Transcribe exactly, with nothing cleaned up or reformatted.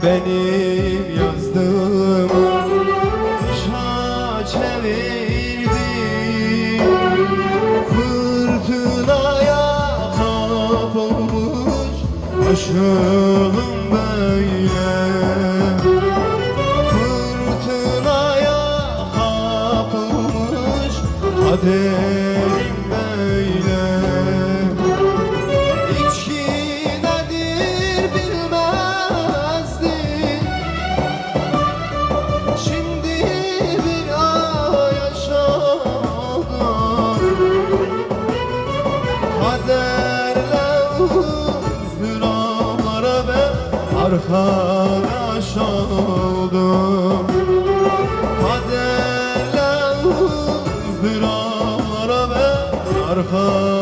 benim yazdığımı kışa çevirdi. Fırtınaya kapılmış aşığım böyle. Fırtınaya kapılmış kaderim böyle. İçki nedir bilmezdim, şimdi bir ay yaşadım. Kaderle ızdıraplara ben arkadaş oldum. Kaderle ızdıraplara ben arkadaş